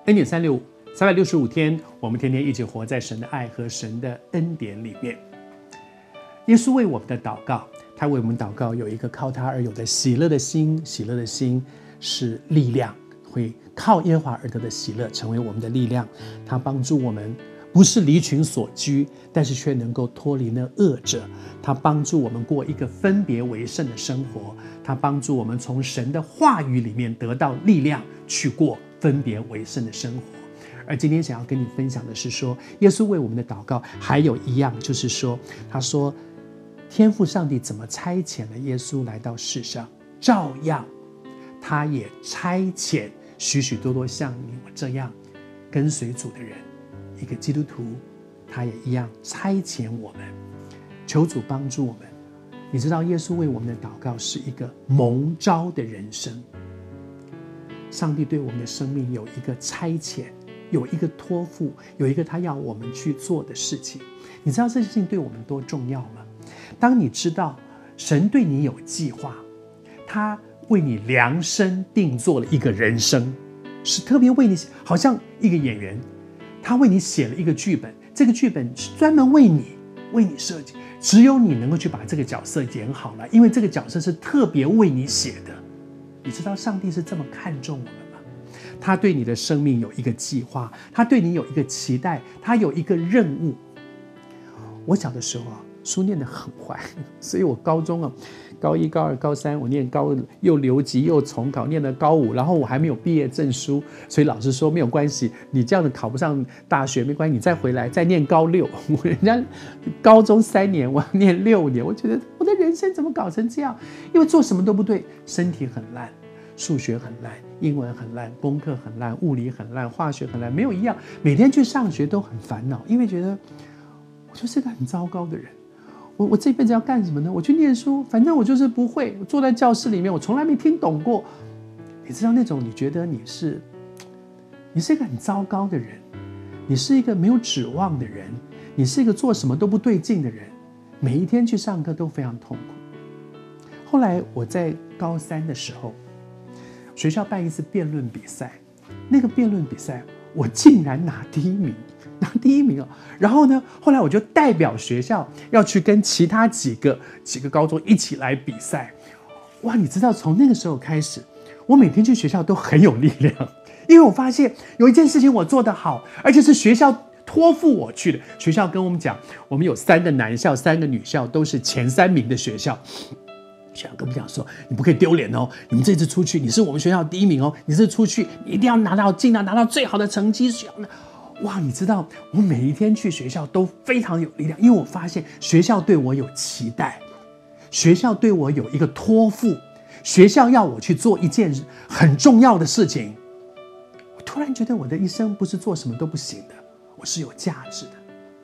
恩典365 365天，我们天天一起活在神的爱和神的恩典里面。耶稣为我们的祷告，他为我们祷告有一个靠他而有的喜乐的心，喜乐的心是力量，会靠耶和华而得的喜乐成为我们的力量。他帮助我们不是离群所居，但是却能够脱离那恶者。他帮助我们过一个分别为圣的生活，他帮助我们从神的话语里面得到力量，去过分别为圣的生活。而今天想要跟你分享的是说，耶稣为我们的祷告还有一样，就是说，他说天父上帝怎么差遣了耶稣来到世上，照样他也差遣许许多多像你我这样跟随主的人，一个基督徒，他也一样差遣我们。求主帮助我们。你知道耶稣为我们的祷告是一个蒙召的人生，上帝对我们的生命有一个差遣，有一个托付，有一个他要我们去做的事情。你知道这件事情对我们多重要吗？当你知道神对你有计划，他为你量身定做了一个人生，是特别为你，好像一个演员，他为你写了一个剧本，这个剧本是专门为你设计，只有你能够去把这个角色演好了，因为这个角色是特别为你写的。你知道上帝是这么看重我们吗？他对你的生命有一个计划，他对你有一个期待，他有一个任务。我小的时候书念得很坏，所以我高中高一、高二、高三，我念又留级又重考，念了高5，然后我还没有毕业证书，所以老师说没有关系，你这样子考不上大学没关系，你再回来再念高6。人家高中3年，我要念6年，我觉得我的人生怎么搞成这样？因为做什么都不对，身体很烂，数学很烂，英文很烂，功课很烂，物理很烂，化学很烂，没有一样。每天去上学都很烦恼，因为觉得我就是个很糟糕的人。我这辈子要干什么呢？我去念书，反正我就是不会。我坐在教室里面，我从来没听懂过。你知道那种你觉得你是一个很糟糕的人，你是一个没有指望的人，你是一个做什么都不对劲的人，每一天去上课都非常痛苦。后来我在高3的时候，学校办一次辩论比赛，那个辩论比赛我竟然拿第1名。然后呢，后来我就代表学校要去跟其他几个高中一起来比赛。哇，你知道从那个时候开始，我每天去学校都很有力量，因为我发现有一件事情我做得好，而且是学校托付我去的。学校跟我们讲，我们有3个男校3个女校，都是前3名的学校。学校跟我们讲说，你不可以丢脸哦，你们这次出去，你是我们学校第1名哦，你这次出去你一定要尽量拿到最好的成绩。哇，你知道我每一天去学校都非常有力量，因为我发现学校对我有期待，学校对我有一个托付，学校要我去做一件很重要的事情。我突然觉得我的一生不是做什么都不行的，我是有价值的。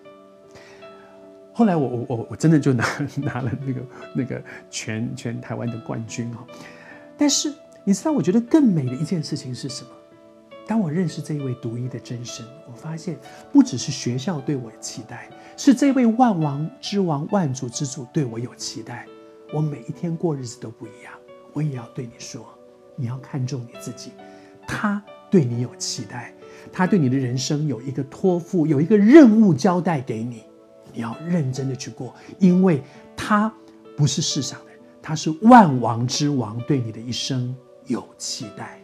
后来我真的就拿了那个全台湾的冠军。但是你知道我觉得更美的一件事情是什么？当我认识这一位独一的真神，我发现不只是学校对我有期待，是这位万王之王、万主之主对我有期待。我每一天过日子都不一样，我也要对你说，你要看重你自己。他对你有期待，他对你的人生有一个托付，有一个任务交代给你，你要认真的去过，因为他不是世上的人，他是万王之王，对你的一生有期待。